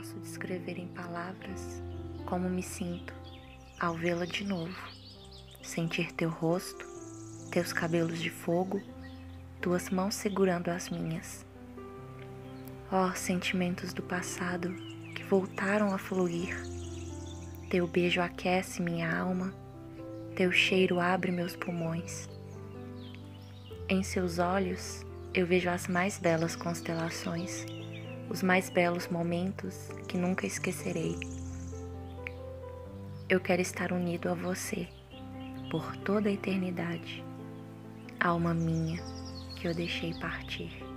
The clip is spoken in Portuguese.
posso descrever em palavras como me sinto ao vê-la de novo, sentir teu rosto, teus cabelos de fogo, tuas mãos segurando as minhas. Ó, sentimentos do passado que voltaram a fluir, teu beijo aquece minha alma, teu cheiro abre meus pulmões. Em seus olhos eu vejo as mais belas constelações, os mais belos momentos que nunca esquecerei. Eu quero estar unido a você por toda a eternidade, alma minha que eu deixei partir.